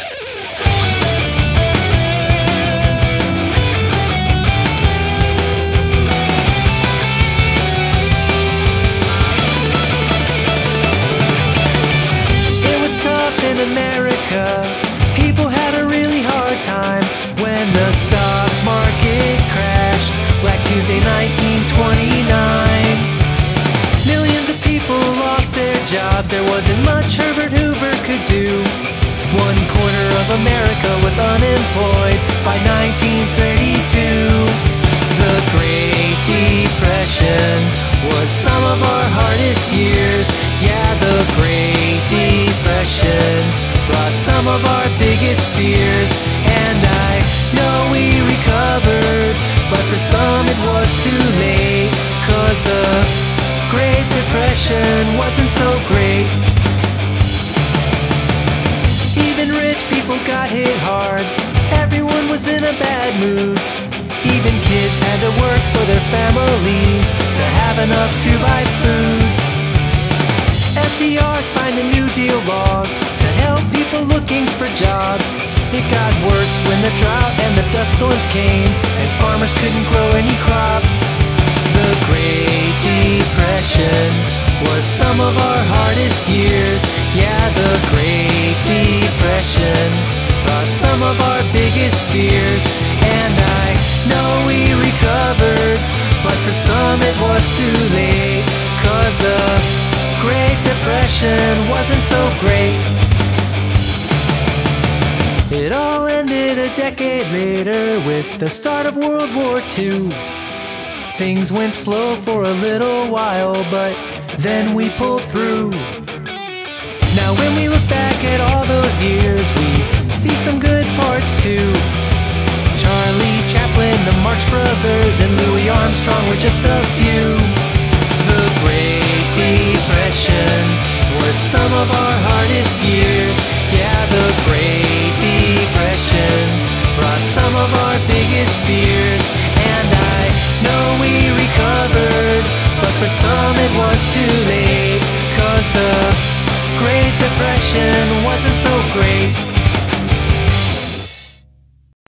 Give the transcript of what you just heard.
In America, people had a really hard time when the stock market crashed. Black Tuesday 1929. Millions of people lost their jobs. There wasn't much Herbert Hoover could do. 1/4 of America was unemployed by 1932. The Great Depression was some of our hardest years. Yeah, the Great Depression brought some of our biggest fears. And I know we recovered, but for some it was too late. 'Cause the Great Depression wasn't so great. Even rich people got hit hard. Everyone was in a bad mood. Even kids had to work for their families to have enough to buy food. FDR signed the New Deal laws to help people looking for jobs. It got worse when the drought and the dust storms came, and farmers couldn't grow any crops. The Great Depression was some of our hardest years. Yeah, the Great Depression brought some of our biggest fears. And I know we recovered, but for some it was too late. 'Cause the Great Depression wasn't so great. It all ended a decade later with the start of World War II. Things went slow for a little while, but then we pulled through. Now when we look back at all those years, we see some good parts too. Charlie Chaplin, the Marx Brothers, and Louis Armstrong were just a few. The Great Depression was some of our hardest years. Yeah, the Great